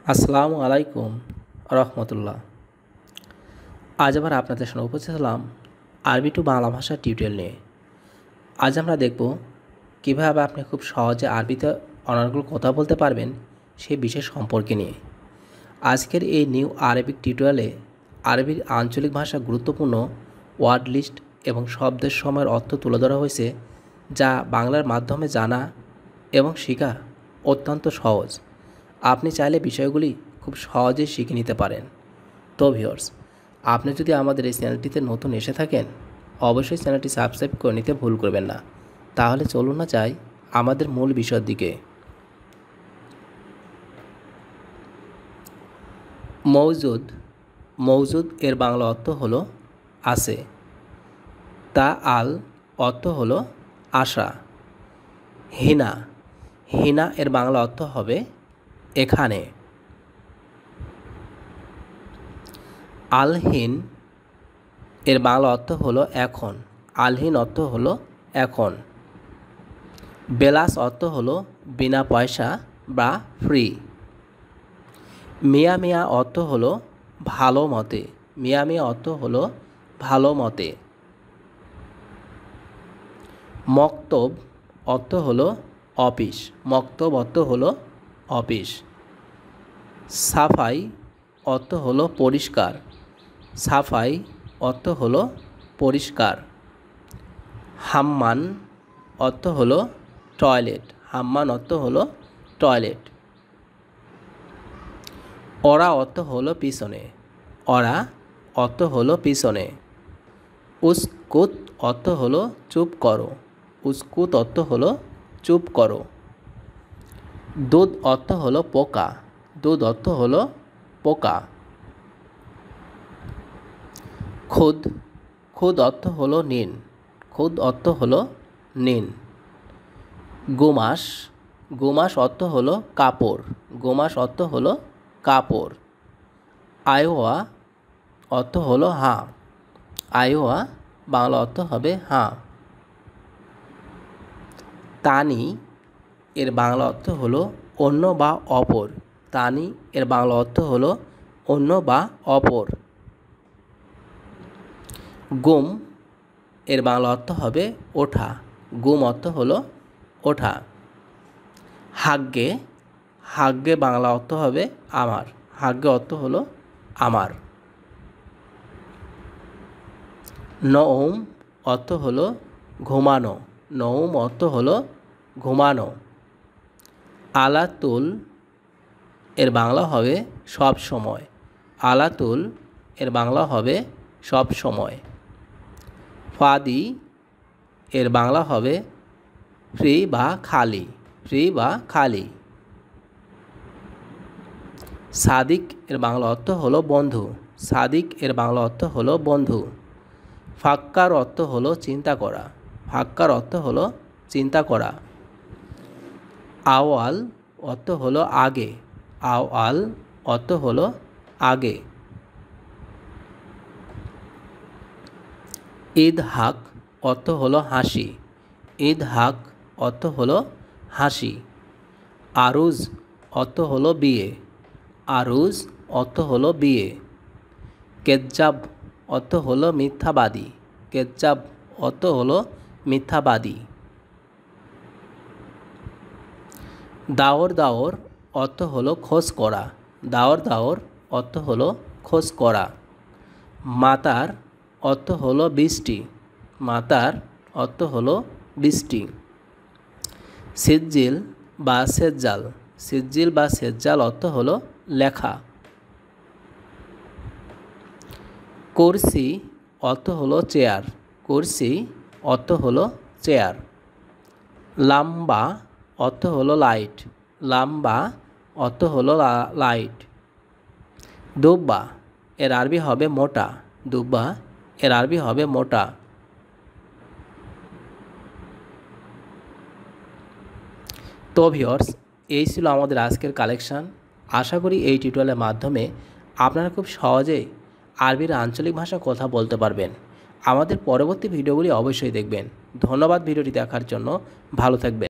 আসসালামু আলাইকুম রহমতুল্লাহ। আজ আবার আপনাদের সামনে উপস্থিত হলাম আরবি টু বাংলা ভাষার টিউটোরিয়াল নিয়ে। আজ আমরা দেখব কীভাবে আপনি খুব সহজে আরবিতে অনার্গল কথা বলতে পারবেন সেই বিষয় সম্পর্কে নিয়ে। আজকের এই নিউ আরবিক টিউটোরিয়ালে আরবির আঞ্চলিক ভাষা গুরুত্বপূর্ণ ওয়ার্ড লিস্ট এবং শব্দের সময়ের অর্থ তুলে ধরা হয়েছে, যা বাংলার মাধ্যমে জানা এবং শেখা অত্যন্ত সহজ। আপনি চাইলে বিষয়গুলি খুব সহজেই শিখে নিতে পারেন। তো ভিউয়ার্স, আপনি যদি আমাদের এই চ্যানেলটিতে নতুন এসে থাকেন, অবশ্যই চ্যানেলটি সাবস্ক্রাইব করে নিতে ভুল করবেন না। তাহলে চলুন না যাই আমাদের মূল বিষয়ের দিকে। মওজুদ। মওজুদ এর বাংলা অর্থ হলো আছে। তা আল অর্থ হলো আশা। হিনা। হিনা এর বাংলা অর্থ হবে এখানে। আলহিন এর বাংলা অর্থ হলো এখন। আলহিন অর্থ হলো এখন। বেলাস অর্থ হলো বিনা পয়সা বা ফ্রি। মিয়া মিয়া অর্থ হলো ভালো মতে। মিয়া মিয়া অর্থ হলো ভালো মতে। মক্তব অর্থ হলো অফিস। মক্তব অর্থ হলো অফিস। সাফাই অর্থ হলো পরিষ্কার। সাফাই অর্থ হলো পরিষ্কার। হাম্মান অর্থ হলো টয়লেট। হাম্মান অর্থ হলো টয়লেট। ওরা অর্থ হলো পিছনে। ওরা অর্থ হলো পিছনে। উস্কুত অর্থ হলো চুপ করো। উস্কুত অর্থ হলো চুপ করো। দুধ অর্থ হলো পোকা। দুধ অর্থ হলো পোকা। খুদ। খুদ অর্থ হলো নিন। খুদ অর্থ হলো নিন। গুমাস। গুমাস অর্থ হলো কাপড়। গুমাস অর্থ হলো কাপড়। আয়োয়া অর্থ হলো হাঁ। আয়োয়া বাংলা অর্থ হবে হাঁ। তানি এর বাংলা অর্থ হলো অন্য বা অপর। তানি এর বাংলা অর্থ হলো অন্য বা অপর। গুম এর বাংলা অর্থ হবে ওঠা। গুম অর্থ হলো ওঠা। হাগ্গে। হাগ্গে বাংলা অর্থ হবে আমার। হাগ্গে অর্থ হলো আমার। নওম অর্থ হলো ঘুমানো। নওম অর্থ হলো ঘুমানো। আলাতুল এর বাংলা হবে সব সময়। আলাতুল এর বাংলা হবে সব সময়। ফাদি এর বাংলা হবে ফ্রি বা খালি। ফ্রি বা খালি। সাদিক এর বাংলা অর্থ হলো বন্ধু। সাদিক এর বাংলা অর্থ হলো বন্ধু। ফাক্কার অর্থ হলো চিন্তা করা। ফাক্কার অর্থ হলো চিন্তা করা। আওয়াল অর্থ হলো আগে। আওয়াল অর্থ হলো আগে। ঈদ হাক অর্থ হলো হাসি। ঈদ হাক অর্থ হলো হাসি। আরুজ অর্থ হলো বিয়ে। আরুজ অর্থ হলো বিয়ে। কেজ্জাব অর্থ হলো মিথ্যাবাদী। কেজ্জাব অর্থ হলো মিথ্যাবাদী। দাওর দাওর অর্থ হলো খোঁজ করা। দাওর দাওর অর্থ হলো খোঁজ করা। মাতার অর্থ হলো বৃষ্টি। মাতার অর্থ হলো বৃষ্টি। সিজ্জিল বা সেজ্জাল। সিজ্জিল বা সেজ্জাল অর্থ হলো লেখা। কুরসি অর্থ হলো চেয়ার। কুরসি অর্থ হলো চেয়ার। লাম্বা অর্থ হলো লাইট। লাম্বা অর্থ হলো লাইট। দুব্বা এর আরবি হবে মোটা। দুব্বা এর আরবি হবে মোটা। তো ভিউয়ার্স, এই ছিল আমাদের আজকের কালেকশান। আশা করি এই টিউটোরিয়ালের মাধ্যমে আপনারা খুব সহজেই আরবির আঞ্চলিক ভাষা কথা বলতে পারবেন। আমাদের পরবর্তী ভিডিওগুলি অবশ্যই দেখবেন। ধন্যবাদ ভিডিওটি দেখার জন্য। ভালো থাকবেন।